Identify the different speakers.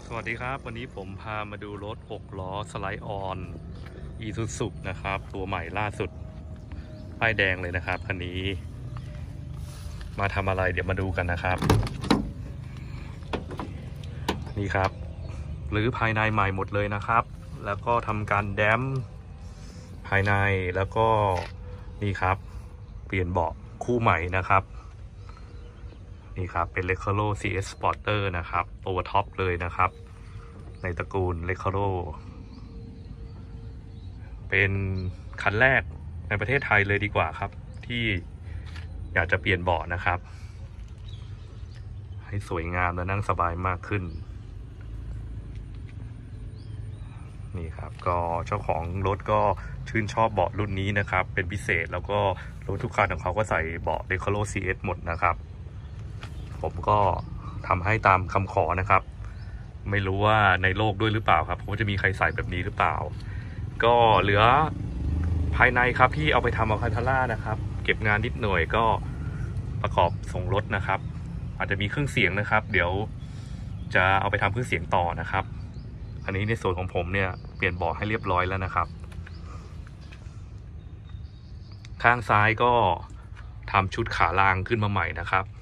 Speaker 1: สวัสดีครับวันนี้ผมพามาดูรถ6ล้อสไลด์ออนอีซูซุนะครับตัวใหม่ล่าสุดป้ายแดงเลยนะครับคันนี้มาทำอะไรเดี๋ยวมาดูกันนะครับนี่ครับหรือภายในใหม่หมดเลยนะครับแล้วก็ทำการแดมภายในแล้วก็นี่ครับเปลี่ยนเบาะคู่ใหม่นะครับนี่ครับเป็น Recaro CS Sporter นะครับตัวท็อปเลยนะครับในตระกูล Recaro เป็นคันแรกในประเทศไทยเลยดีกว่าครับที่อยากจะเปลี่ยนเบาะนะครับให้สวยงามและนั่งสบายมากขึ้นนี่ครับก็เจ้าของรถก็ชื่นชอบเบาะรุ่นนี้นะครับเป็นพิเศษแล้วก็รถทุกคันของเขาก็ใส่เบาะ Recaro CS หมดนะครับผมก็ทำให้ตามคำขอนะครับไม่รู้ว่าในโลกด้วยหรือเปล่าครับว่าจะมีใครใส่แบบนี้หรือเปล่าก็เหลือภายในครับที่เอาไปทำอัลคันทาร่านะครับเก็บงานนิดหน่อยก็ประกอบส่งรถนะครับอาจจะมีเครื่องเสียงนะครับเดี๋ยวจะเอาไปทำเครื่องเสียงต่อนะครับอันนี้ในส่วนของผมเนี่ยเปลี่ยนเบาะให้เรียบร้อยแล้วนะครับข้างซ้ายก็ทำชุดขาลางขึ้นมาใหม่นะครับ